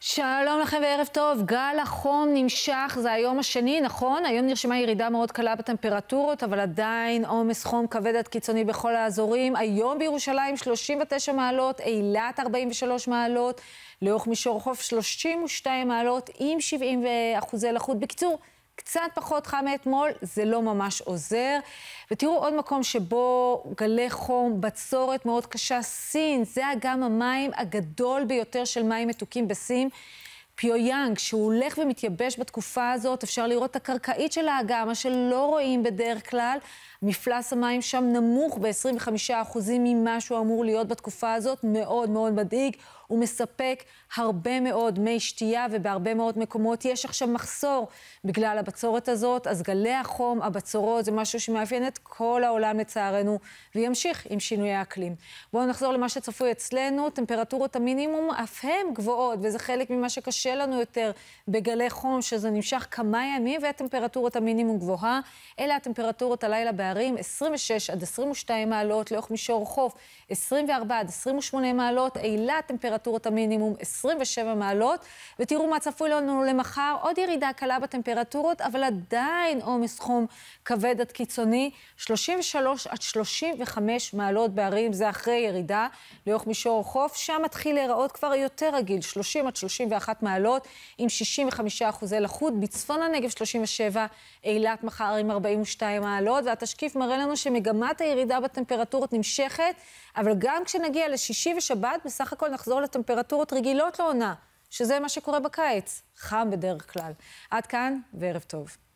שלום לכם וערב טוב. גל החום נמשך, זה היום השני, נכון? היום נרשמה ירידה מאוד קלה בטמפרטורות, אבל עדיין עומס חום כבד עד קיצוני בכל האזורים. היום בירושלים 39 מעלות, אילת 43 מעלות, לאורך מישור החוף 32 מעלות עם 70% לחות. בקיצור, קצת פחות חם מאתמול, זה לא ממש עוזר. ותראו עוד מקום שבו גלי חום, בצורת מאוד קשה, סין, זה אגם המים הגדול ביותר של מים מתוקים בסין. פיויאנג, שהוא הולך ומתייבש בתקופה הזאת, אפשר לראות את הקרקעית של האגם, מה שלא רואים בדרך כלל. מפלס המים שם נמוך ב-25% ממה שהוא אמור להיות בתקופה הזאת, מאוד מאוד מדאיג. הוא מספק הרבה מאוד מי שתייה, ובהרבה מאוד מקומות יש עכשיו מחסור בגלל הבצורת הזאת. אז גלי החום, הבצורות, זה משהו שמאפיין את כל העולם לצערנו, וימשיך עם שינויי האקלים. בואו נחזור למה שצפוי אצלנו. טמפרטורות המינימום אף הם גבוהות, וזה חלק ממה שקשה לנו יותר בגלי חום, שזה נמשך כמה ימים, והטמפרטורות המינימום גבוהה. אלה הטמפרטורות הלילה בערים, 26 עד 22 מעלות, לאורך מישור חוף 24 עד 28 מעלות, אילת טמפרטורות המינימום 27 מעלות, ותראו מה צפוי לנו למחר, עוד ירידה קלה בטמפרטורות, אבל עדיין עומס חום כבד עד קיצוני, 33 עד 35 מעלות בערים, זה אחרי ירידה, לאורך מישור חוף, שם מתחיל להיראות כבר יותר רגיל, 30 עד 31 מעלות, עם 65% לחות, בצפון הנגב 37, אילת מחר עם 42 מעלות, והתשקיף מראה לנו שמגמת הירידה בטמפרטורות נמשכת, אבל גם כשנגיע לשישי ושבת, בסך הכל נחזור לטמפרטורות רגילות לעונה, שזה מה שקורה בקיץ, חם בדרך כלל. עד כאן וערב טוב.